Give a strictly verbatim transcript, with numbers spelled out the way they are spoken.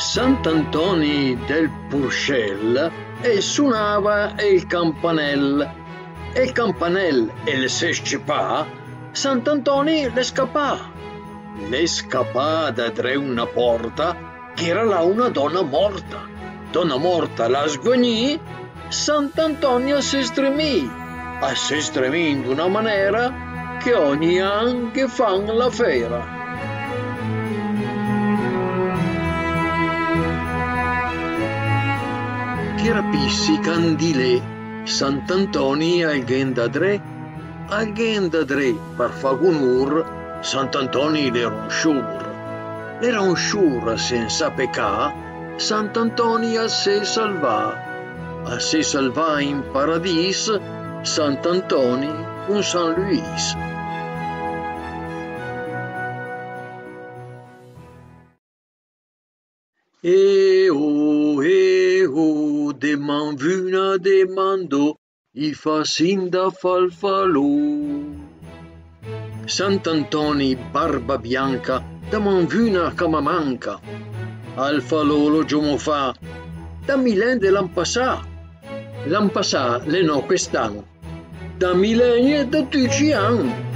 Sant'Antoni del Purcell e suonava il campanell. E il campanell e le se scipà, Sant'Antoni le scappà. Le scappà da tre una porta, che era là una donna morta. Donna morta la sgognì, Sant'Antonio si stremì, a si stremì in una maniera che ogni anno che fan la fera. Che rapissi candilè, Sant'Antoni al gendadre, al gendadre per fagunur, Sant'Antoni era un sciur. Era un sciur senza pecà, Sant'Antoni a se salvà. A se salvà in paradis, Sant'Antoni con San Luis. E o, e o, de man vuna de mando, i fa sin da falfalò. Sant'Antoni barba bianca, da man vuna cama manca, al falò lo giomo fa, da milen de l'ampassà. L'ampassà le no quest'anno, da mileni e da tutti anni.